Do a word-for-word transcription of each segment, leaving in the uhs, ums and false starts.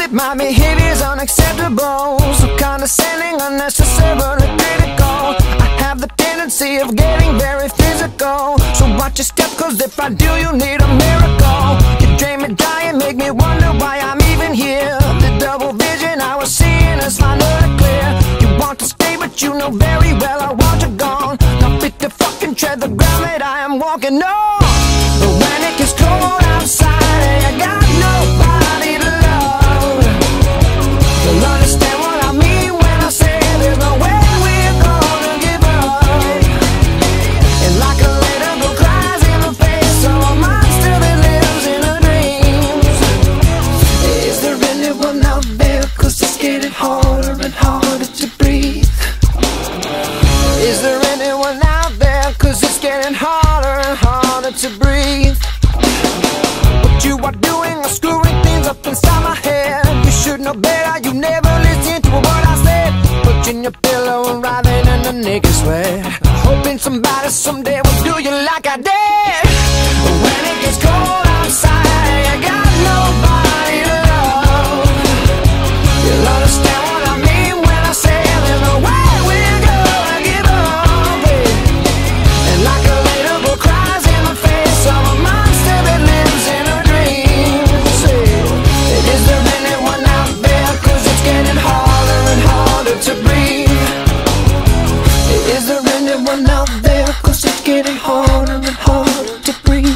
My behavior is unacceptable, so condescending, unnecessarily critical. I have the tendency of getting very physical, so watch your step, cause if I do, you need a miracle. You drain me dry and make me wonder why I'm even here. The double vision I was seeing is finally clear. You want to stay, but you know very well I want you gone. Now fit to fucking tread the ground that I am walking on. But when it gets cold outside and I got nobody to love, you'll understand what I mean when I say there's no way we're gonna give up. And like a little girl cries in the face of a monster that lives in her dreams. Is there anyone out there? Cause it's getting harder and harder to breathe. Is there anyone out there? Cause it's getting harder and harder to breathe. What you are doing is screwing things up inside my head. You should know better, you never listen to a word I said. Pushing your pillow and writhing in the naked sweat, hoping somebody someday will do you like I did. But when it gets cold outside, I got nobody to love. You'll understand what I mean when I say there's no way we're gonna give up, yeah. And like a little girl cries in the face of a monster that lives in her dreams, yeah. Is there anyone out there? Cause it's getting harder and harder to breathe. Is there anyone out there? Cause it's getting harder and harder to breathe.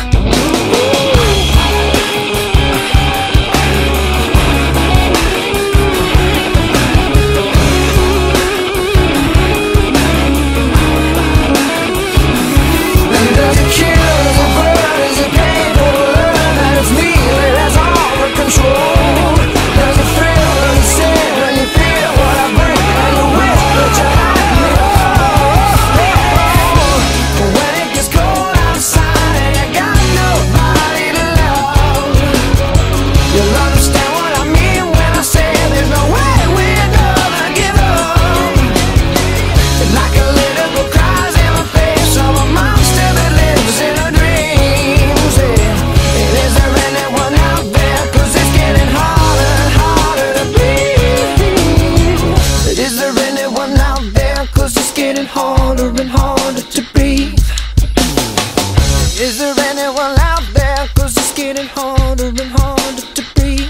Harder and harder to breathe. Is there anyone out there? Cause it's getting harder and harder to breathe.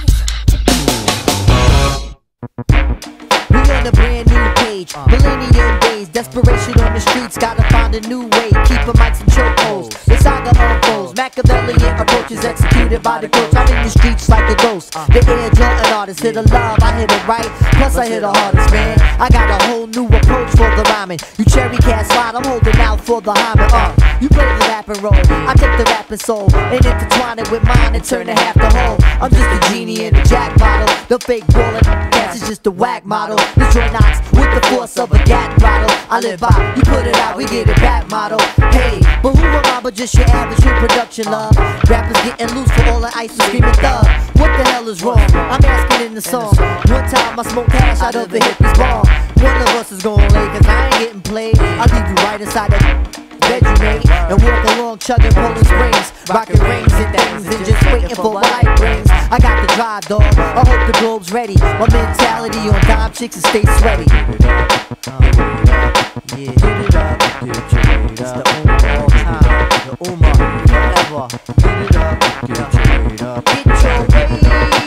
We on a brand new page, millennium days, desperation on the streets, gotta find a new way, keeping mics and chokeholds. The saga unfolds, Machiavellian approaches executed by the coach. I'm in the streets like a ghost, the Air Jordan artist, hit a love, I hit it right, plus I hit the hardest, man. I got a whole new approach for the rhyming. You cherry cat slide, I'm holding out for the hymen. Uh, you play the rap and roll, I take the rapping soul and intertwine it with mine and turn it half the whole. I'm just a genie in a jack bottle, the fake ballin' cats is just a whack model. The joint knocks with the force of a gat bottle. I live by, you put it out, we get it back model. Hey, but who am I but just your average reproduction, love? Rappers getting loose for all the ice and screaming thug. What the hell is wrong? I'm asking in the song. One time I smoked hash out of the hippies bomb. One of us is gon' lay, cause I ain't getting played. I'll leave you right inside that bed you made and walk along chugging Poland Springs, rocking rings and things and just waiting for what life brings. I got the drive, dog, I hope the globe's ready. My mentality on dime chicks and stay sweaty. Yeah, hit it up, get your weight up. It's the Umar all time, the Umar forever. Hit it up, get your weight up. Get your weight.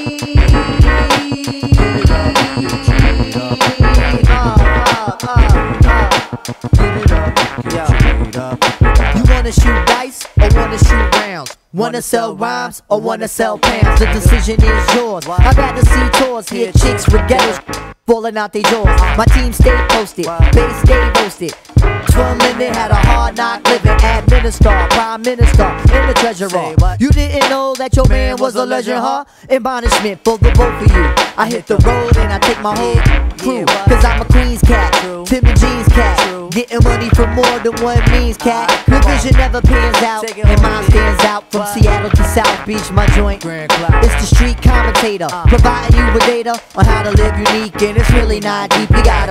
Uh, uh, uh, uh. Hit it up, get your weight up. You wanna shoot dice or wanna shoot rounds? Wanna sell rhymes or wanna sell pounds? The decision is yours. I'd rather see tours, hear chicks with ghettos falling out their jaws. My team stay posted, base stay roasted. Twin Limit had a hard knock living. Administrator, prime minister, and the treasurer. You didn't know that your man was a legend, huh? Admonishment for the both of you. I hit the road and I take my whole crew, cause I'm a Queens cat, Tim and Jeans cat. Getting money for more than one means, cat. Your vision never pans out, and mine stands out. From Seattle to South Beach, my joint. It's the street commentator, providing you with data on how to live unique, and it's really not deep. You gotta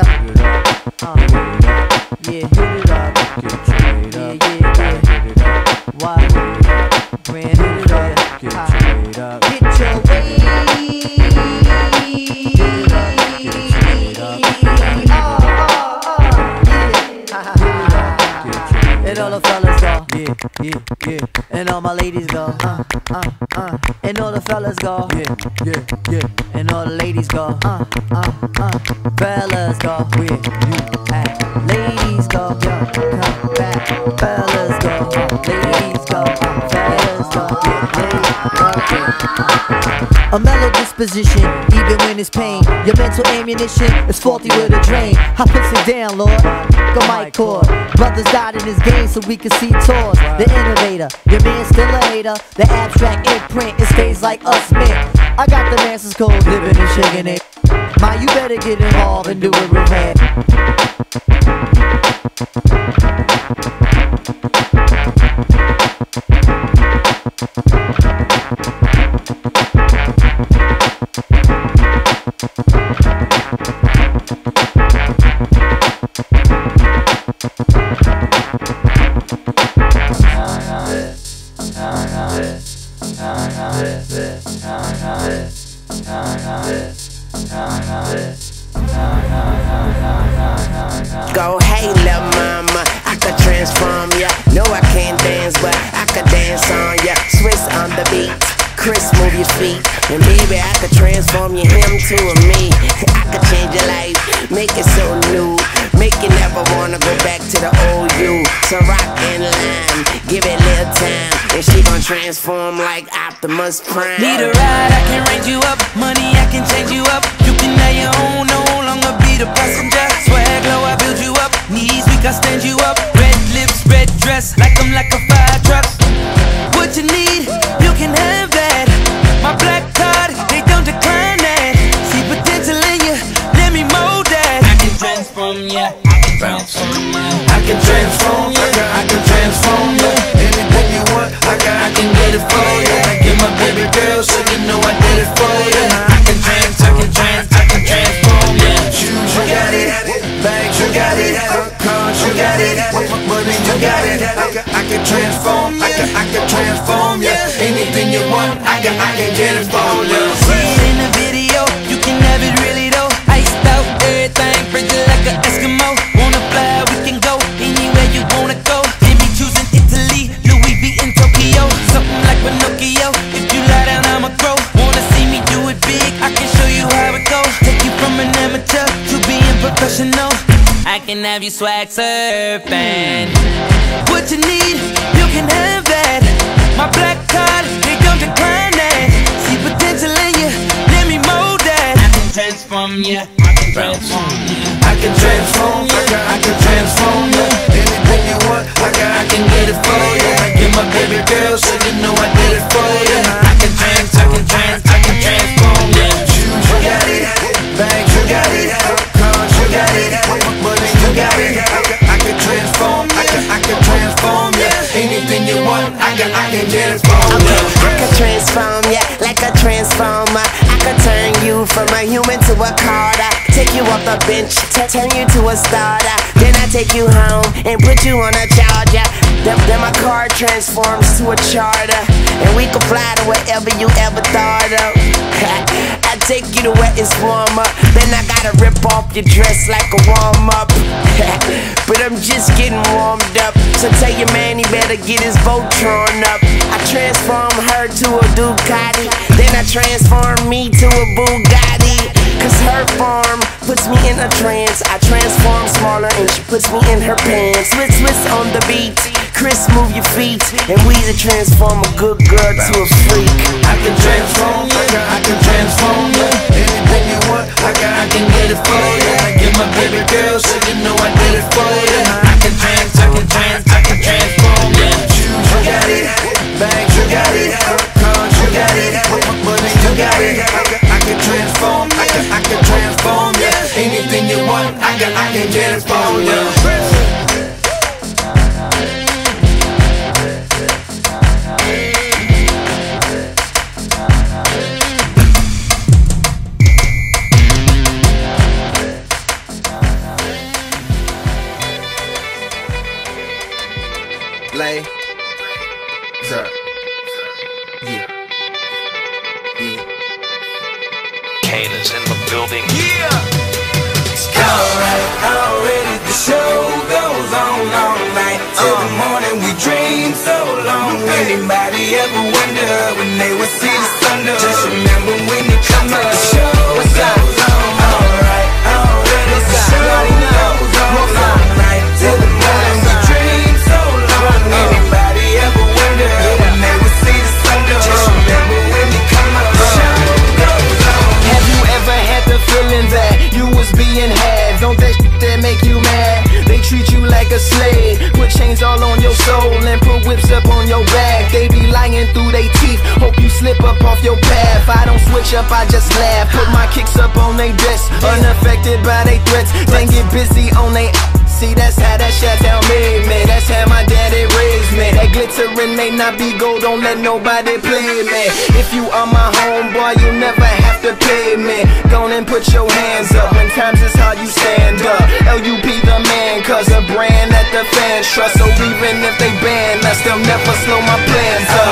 yeah, hit it up, get your weight up. Yeah, yeah, yeah. Hit it up. Why? Hit it up. Brand hit it up, get your weight up. Get your weight. yeah, yeah. And all my ladies go, uh, uh, uh. And all the fellas go, yeah, yeah, yeah. And all the ladies go, uh, uh, uh. Fellas go, where you at? Ladies go, yo, come back. Fellas go, ladies go, uh, fellas go, yeah, ladies go, yeah. A mellow disposition, even when it's pain. Your mental ammunition is faulty with a drain. I puts it down, Lord, the mic cord. Brothers died in this game so we can see tours. The innovator, your man still a hater. The abstract imprint, it stays like us men. I got the masses cold, living and shaking it. My, you better get involved and do it real bad. Go, hey, lil' mama, I could transform ya. No, I can't dance, but I could dance on ya. Swiss on the beat, Chris, move your feet. And baby, I could transform you, him to a me. I could change your life, make it so new. Make you never wanna go back to the old you. So rock and lime, give it a little time, and she gon' transform like Optimus Prime. Need a ride, I can range you up. Money, I can change you up. You can have your own, no longer be the passenger. Swag low, I build you up. Knees weak, I stand you up. Red lips, red dress, like I'm like a fire truck. What you need, you can have that. My black card, they don't decline that. See potential in you, let me mold that. I can transform ya, I can transform ya. I can transform ya, I can transform ya. Anything you want, I got, I can get it for ya. I get my baby girl, so you know I did it for ya. I can trans, I can trans, I can transform ya. Shoes, you got it. Bags, you got it. Cars, you got it. Money, you got it. I can transform, I can, I can transform ya. Anything you want, I can, I can get it for ya. See it in the video, you can have it really though. Iced out, everything, frigid like an Eskimo. Wanna fly, we can go anywhere you wanna go. Jimmy choosing Italy, Louis V in Tokyo. Something like Pinocchio, if you lie down I'ma grow. Wanna see me do it big, I can show you how it goes. Take you from an amateur to being professional. I can have you swag surfing. What you need, you can have that. My black card, they don't decline that. See potential in you, let me mold that. I can transform ya, I can transform ya. I can transform ya, I can transform ya. Anything you want, I got, I can get it for ya. I get my baby girl, so you know I did it for ya. I can trans, I can trans, I can transform ya. Shoes, you got it. Bags, you got it. Cars, you got it. Money, you got it. I can transform, I can, I can transform ya. Anything you want, I got, I can get it for ya. Okay, I could transform ya like a transformer. I could turn you from a human to a Carter. Take you off the bench, turn you to a starter. Then I take you home and put you on a charger. Then, then my car transforms to a charter, and we can fly to wherever you ever thought of. I take you to where it's warmer. Then I gotta rip off your dress like a warm up. But I'm just getting warmed up, so tell your man he better get his Voltron up. I transform her to a Ducati, then I transform me to a Bugatti. Cause her form puts me in a trance. I transform smaller and she puts me in her pants. Swiss, Swiss on the beat, Chris, move your feet, and we to transform a good girl to a freak. I can transform ya, I can transform ya. Anything you want, I got, I can get it for ya. I get my baby girl, so you know I did it for ya. I can trans, I can trans, I can transform ya. Shoes, you got it. Bags, you got it. Cars, you got it. Money, you got it. I can transform, I can, I can transform ya. Anything you want, I got, I can get it for ya. Lay, sir, yeah, yeah. Kane is in the building. Yeah! Alright, already the show goes on all night. Till the morning we dream so Anybody ever wonder when they would see the sun up? Just remember when you come up. The show goes on. Alright, already the show goes on. All night till the morning. We dream so long. Anybody ever wonder when they would see the sun up? Just remember when you come up. The show goes on. Have you ever had the feeling that you was being had? Don't that shit that make you mad? They treat you like a slave, put chains all on your soul and put whips up on your back. They be lying through they teeth, hope you slip up off your path. I don't switch up, I just laugh, put my kicks up on they desk, unaffected by they threats. Then get busy on they. See, that's how that Chi-Town made me. That's how my daddy raised me. That glittering may not be gold, don't let nobody play me. If you are my homeboy, you never have to pay me. Go and put your hands up. When times is hard, you stand up. L U P the man, cause a brand that the fans trust. So even if they ban us, they'll never slow my plans up.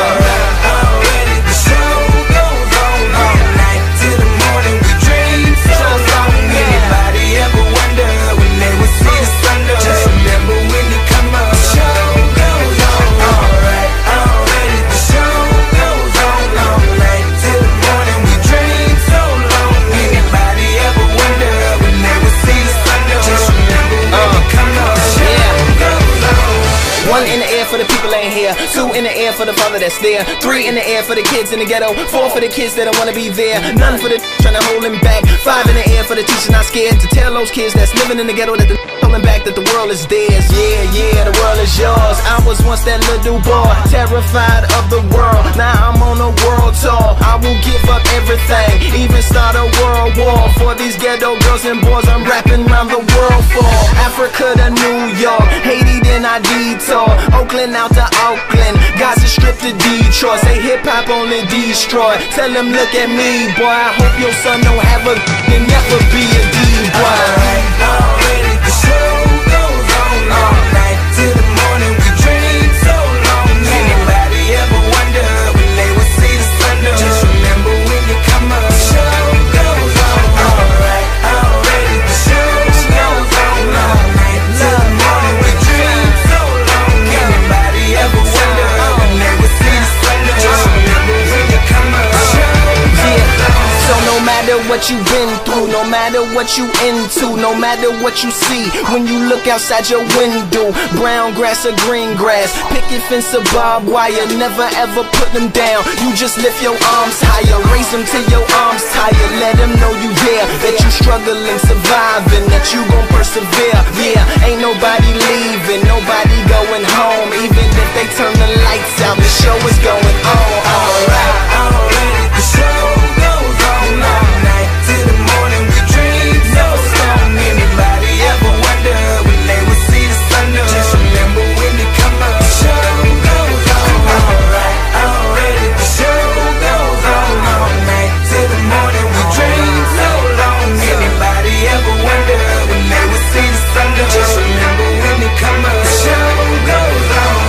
Already the show goes on. All night till the morning. We dream so long. Anybody ever wonder when they would see the sun up? Just remember when you come up. The show goes on. Alright, already the show goes on. All night till the morning. We dream so long. Anybody ever wonder when they would see the sun up? Just remember when you come up. The show goes on. One in the air for the people ain't here. Two in the air for the father that's there. Three in the air for the kids in the ghetto. Four for the kids that don't wanna be there. None for the trying to hold him back. Five in the air for the teacher not scared to tell those kids that's living in the ghetto that the holding back that the world is theirs. Yeah, yeah, the world is yours. I was once that little boy, terrified of the world. Now I'm on a world tour. I will give up everything, even start a world war for these ghetto girls and boys. I'm rapping around the world for Africa to New York, Haiti then I detour, Oakland out to Oakland, Gaza Strip to Detroit. Say hip hop only destroy. Tell them look at me, boy. I hope your son don't have a and never be a D-boy. Alright, already the show goes on. All night till the morning. We dream so long. Anybody ever wonder when they would see the sun up? Just remember when you come up. The show goes on. Alright, already the show goes on. All night till the morning. We dream so long. Anybody ever wonder when they would see the sun up? Just remember when you come up. The show goes on. So no matter what you've been through, no matter what you into, no matter what you see when you look outside your window, brown grass or green grass, picket fence or barbed wire, never ever put them down. You just lift your arms higher, raise them till your arms tired. Let them know you there, that you struggling, surviving, that you gon' persevere. Yeah, ain't nobody leaving, nobody going home. Even if they turn the lights out, the show is going on. Alright, already the show goes on. All night till the morning. We dream so strong. Anybody ever wonder when they would see the sun up? Just remember when you come up. The show goes on. Alright, already the show goes on. All night till the morning. We dream so long. Anybody ever wonder when they would see the sun up? Just remember when you come up. The show goes on.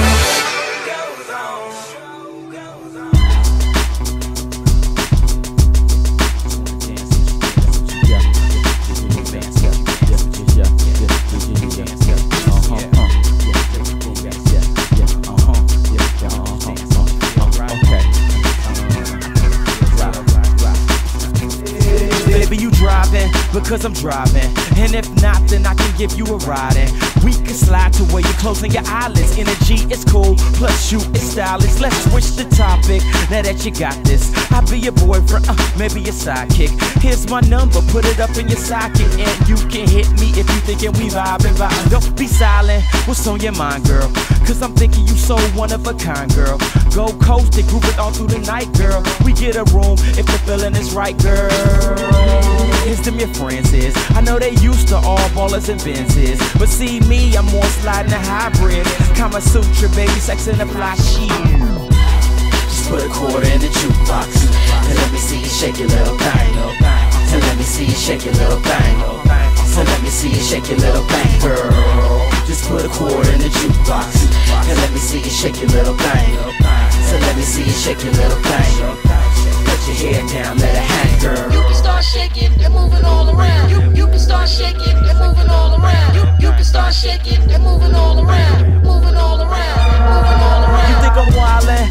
Goes on. Goes on. Baby, you driving because I'm driving, and if not, then I can give you a ride. And we can slide to where you're closing your eyelids. Energy is cool, plus you is stylish. Let's switch the topic. Now that you got this, I'll be your boyfriend, uh, maybe your sidekick. Here's my number, put it up in your socket, and you can hit me if you thinking we vibing, vibing. Don't be silent. What's on your mind, girl? Cause I'm thinking you so one of a kind, girl. Go coast it, group it all through the night, girl. We get a room if the feeling is right, girl. Here's them your friends is. I know they used to all ballers and Benzes, but see me, I'm more sliding a hybrid. Kama Sutra, baby, sex in a fly sheet. Just put a quarter in the jukebox and let me see you shake your little thing. And let me see you shake your little thing. So let me see you shake your little thing, girl. Just put a quarter in the jukebox and let me see you shake your little thing. So let me see you shake your little thing. Put your head down, let it hang, girl. You can start shaking and moving all around. You, you can start shaking and moving all around. You, you can start shaking and moving all around. Moving all around, moving all around. You think I'm wildin'?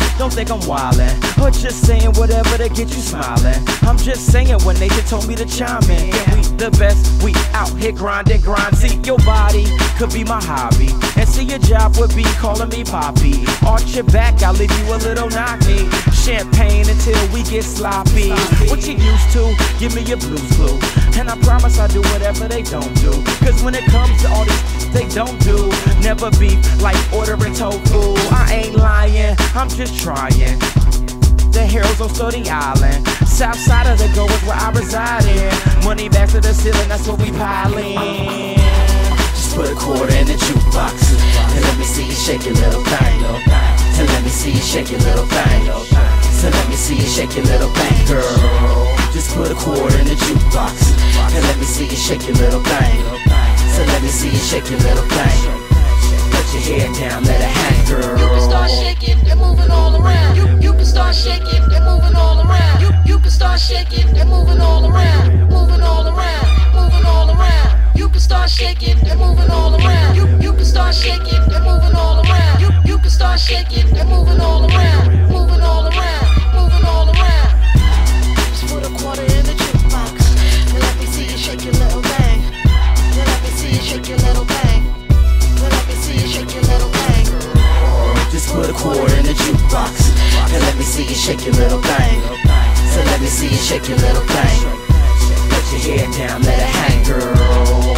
think I'm wildin', or just saying whatever to get you smiling. I'm just saying when nature told me to chime in. Yeah, we the best, we out here grinding, grind. See, your body could be my hobby, and see your job would be calling me Poppy. Arch your back, I'll leave you a little knocky. Champagne until we get sloppy. What you used to, give me your blues clue, and I promise I'll do whatever they don't do. Cause when it comes to all these they don't do, never beef like ordering tofu. I ain't lying, I'm just trying. The heroes on Stody Island, south side of the go is where I reside in. Money back to the ceiling, that's what we pile in. Just put a quarter in the jukebox, and let me see you shake your little thing. And let me see you shake your little thing. So let me see you shake your little thing, girl. Just put a quarter in the jukebox, and let me see you shake your little thing. So let me see you shake your little thing. Put your head down, let it hang, girl. You can start shaking and moving all around. You you can start shaking and moving all around. You you can start shaking and moving all around. Moving all around, moving all around. You can start shaking and moving all around. You you can start shaking and moving all around. You you can start shaking and moving all around. Moving all around, moving all around. Just put a quarter in the jukebox and let me see you shake your little thing. And let me see you shake your little thing. And let me see you shake your little thing. Just put a quarter in the jukebox, and let me see you shake your little thing. So let me see you shake your little thing. Put your head down, let it hang, girl.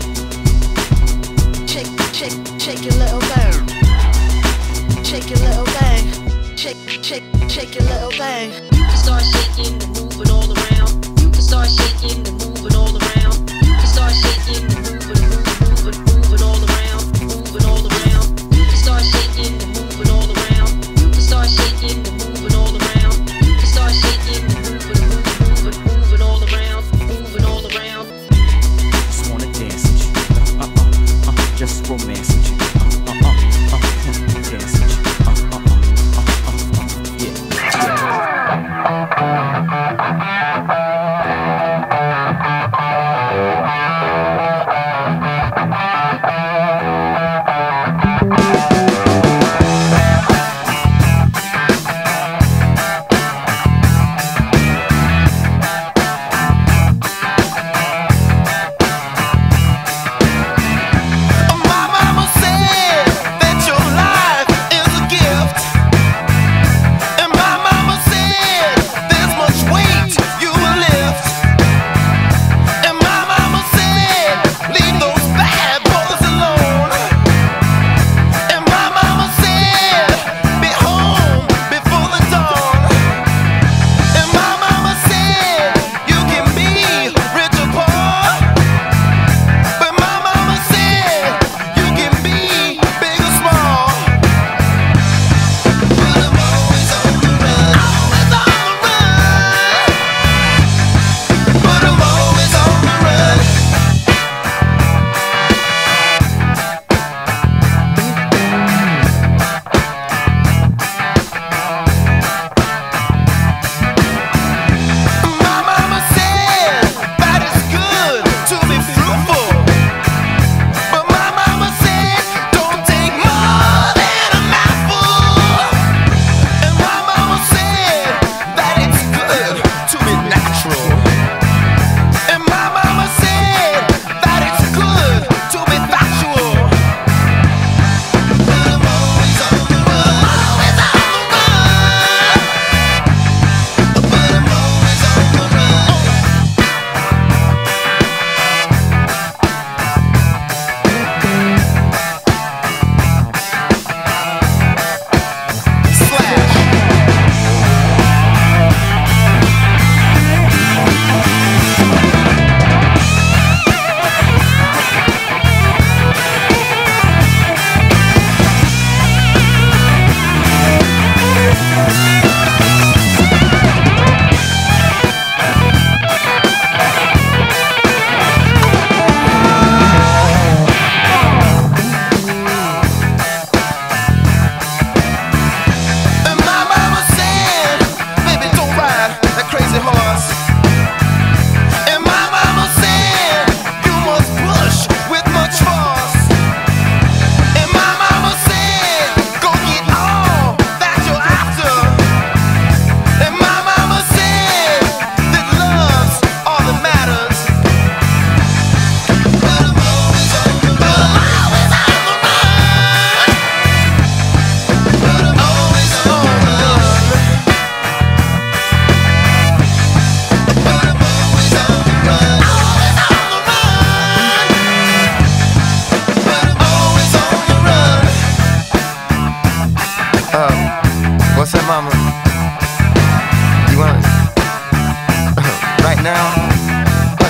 Shake, shake, shake your little thing. Shake your little thing. Shake, shake, shake your little thing. You can start shaking and moving all around. You can start shaking and moving all around. You can start shaking and moving, moving, moving, moving all around, moving all around. You can start shaking and moving all around. You can start shaking and moving all around. You can start shaking and moving, moving, moving, moving all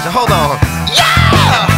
version. Hold on. Yeah!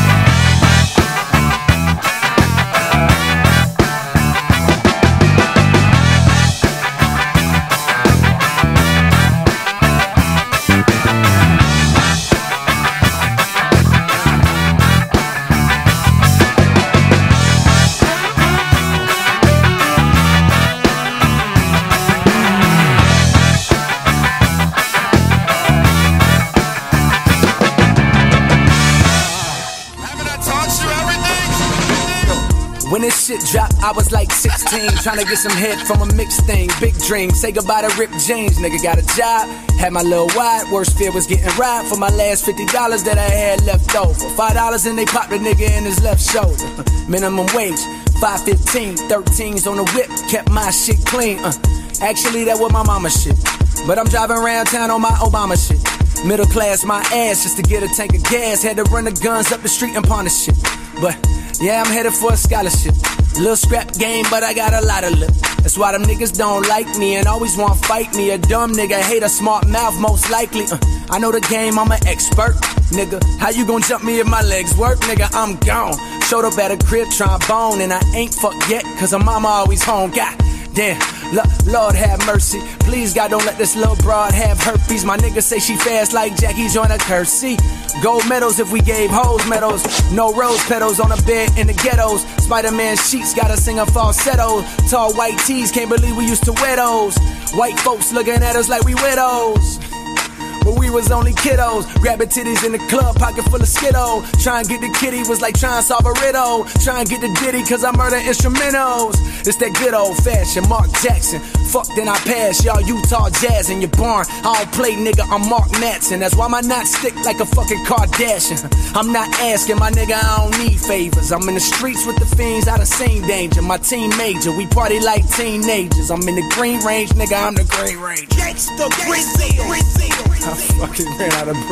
When this shit dropped, I was like sixteen, trying to get some head from a mixed thing. Big dream, say goodbye to Rip James. Nigga got a job, had my little wide. Worst fear was getting robbed for my last fifty dollars that I had left over. Five dollars and they popped the nigga in his left shoulder. Minimum wage, five fifteen, thirteens on the whip, kept my shit clean. Uh, actually, that was my mama shit. But I'm driving around town on my Obama shit. Middle class, my ass, just to get a tank of gas. Had to run the guns up the street and pawn the shit. But yeah, I'm headed for a scholarship. Little scrap game, but I got a lot of lip. That's why them niggas don't like me and always want to fight me. A dumb nigga hate a smart mouth, most likely. Uh, I know the game, I'm an expert. Nigga, how you gon' jump me if my legs work? Nigga, I'm gone. Showed up at a crib, trombone, and I ain't fucked yet, cause her mama always home. God damn, L- Lord have mercy. Please, God, don't let this little broad have herpes. My nigga say she fast like Jackie Joyner Kersey. Gold medals if we gave hoes medals. No rose petals on a bed in the ghettos. Spider-Man sheets gotta sing a falsetto. Tall white tees, can't believe we used to wear those. White folks looking at us like we widows. But we was only kiddos, grabbing titties in the club, pocket full of Skittle. Trying to get the kitty was like trying to solve a riddle. Trying to get the ditty cause I murder instrumentals. It's that good old fashioned Mark Jackson. Fuck then I pass, y'all Utah Jazz in your barn. I don't play nigga, I'm Mark Matson. That's why my knot stick like a fucking Kardashian. I'm not asking my nigga, I don't need favors. I'm in the streets with the fiends, I done seen danger. My team major, we party like teenagers. I'm in the Green Range, nigga, I'm the Green Range. Gangsta Grizzly. I fucking ran out of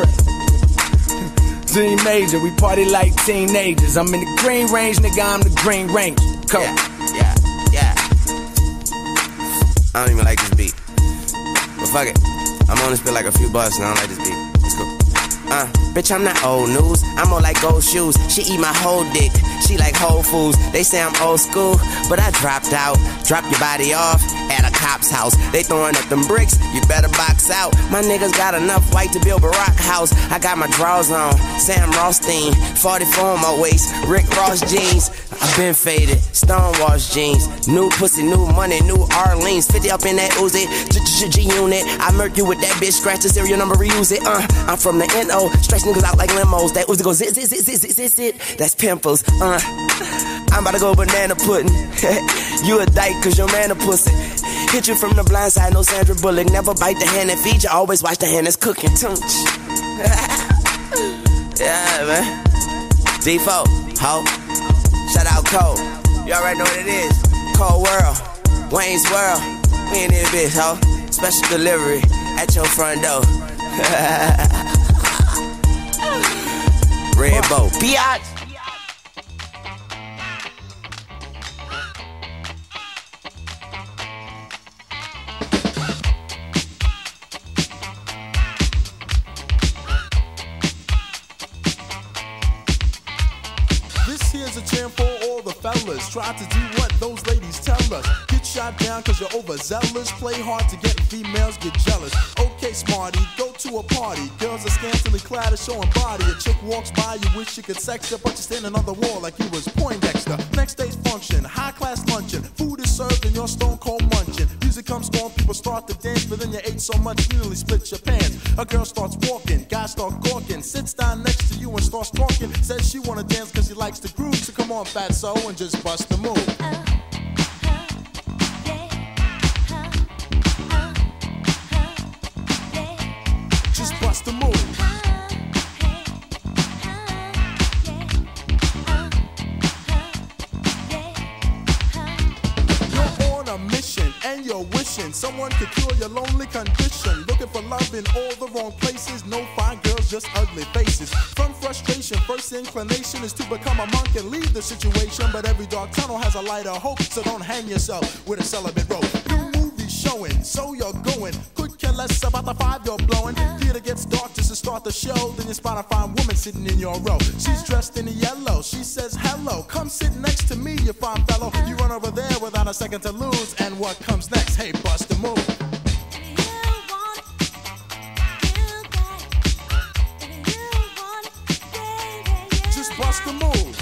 breath. Team major, we party like teenagers. I'm in the Green Range, nigga, I'm the Green Range. Come yeah, yeah, yeah. I don't even like this beat. But fuck it. I'm on this bit like a few bucks and I don't like this beat. Let's go. Uh, bitch, I'm not old news. I'm more like gold shoes. She eat my whole dick. She like Whole Foods. They say I'm old school, but I dropped out. Drop your body off at a cop's house. They throwing up them bricks. You better box out. My niggas got enough white to build Barack house. I got my drawers on. Sam Rothstein. forty-four on my waist. Rick Ross jeans. I been faded. Stonewash jeans. New pussy, new money, new Arlene's. fifty up in that Uzi. G-unit. I murk you with that bitch. Scratch the serial number, reuse it. Uh, I'm from the N O. Stretch niggas out like limos. That Uzi goes zit, zit, zit, zit, zit, zit, zit. That's pimples. Uh, I'm about to go banana pudding. You a dyke cause your man a pussy. Hit you from the blind side, no Sandra Bullock. Never bite the hand that feeds you. Always watch the hand that's cooking. Tunch. Yeah, man. D four, ho. Shout out Cole. You already know what it is. Cold World. Wayne's World. We in this bitch, ho. Special delivery at your front door. Red Bow. Biatch. Here's a jam for all the fellas. Try to do what those ladies tell us. Get shot down cause you're overzealous. Play hard to get females get jealous. Okay, smarty, go to a party. Girls are scantily clad, showing body. A chick walks by, you wish you could sex her, but you're standing on the wall like you was Poindexter. Next day's function, high class luncheon. Food is served and you're stone cold munching. Music comes on, people start to dance, but then you ate so much you nearly split your pants. A girl starts walking, guys start gawking. Sits down next to you and starts talking. Says she wanna dance cause she likes the groove. So come on, fatso, and just bust the move. Just bust the move. You're on a mission and you're wishing someone could cure your lonely condition. Looking for love in all the wrong places. No fine girls, just ugly faces. From frustration, first inclination is to become a monk and leave the situation. But every dark tunnel has a lighter hope, so don't hang yourself with a celibate rope. New movies showing, so you're going. Could catch care less about the five you're blowing. Theater gets dark just to start the show. Then you spot a fine woman sitting in your row. She's dressed in yellow. She says hello. Come sit next to me, you fine fellow. You run over there without a second to lose. And what comes next? Hey, bust the move. Just bust the move.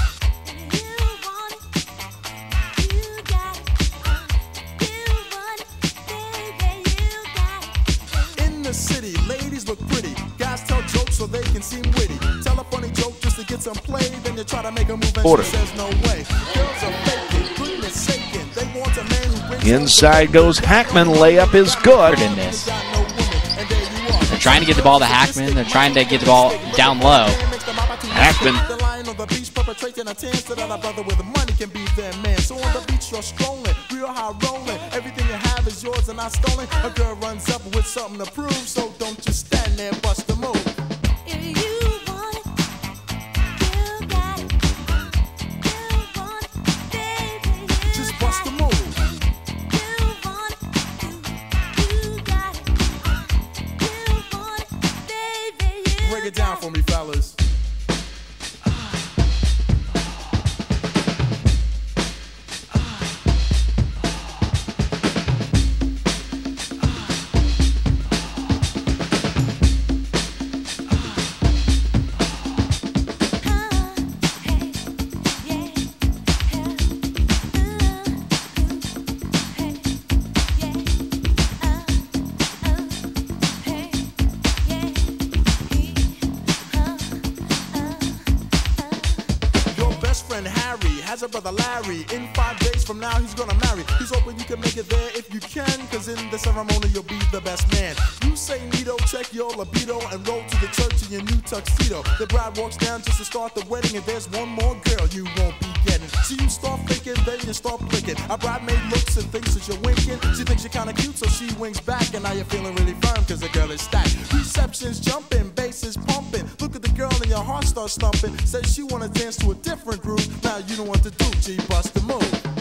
In the city, ladies look pretty. Guys tell jokes so they can seem witty. Tell a funny joke just to get some play. Then you try to make a move and Order. she says no way. Girls are faking, goodness saking. They want a man who brings Inside goes Hackman. Layup is good. In this. They're trying to get the ball to Hackman. They're trying to get the ball down low. Hackman. The lion on the beach perpetrating a tan so that a brother with the money can be their man. So on the beach you're strolling, real high rolling. Everything you have is yours and not stolen. A girl runs up with something to prove, so don't just stand there and bust the move. Just bust the move. Break it down for me, fellas. Harry has a brother Larry. In five days from now he's gonna marry. He's hoping you can make it there if you can, cause in the ceremony you'll be the best man. You say Nito, check your libido and roll to the church in your new tuxedo. The bride walks down just to start the wedding, and there's one more girl you won't be getting. So you start thinking, then you start blinking. A bridemaid looks and thinks that you're winking. She thinks you're kinda cute, so she winks back, and now you're feeling really firm cause the girl is stacked. Reception's jumping, bass is pumping. Look at the girl and your heart starts thumping. Says she wanna dance to a different groove. Now you know what to do, G, bust the move.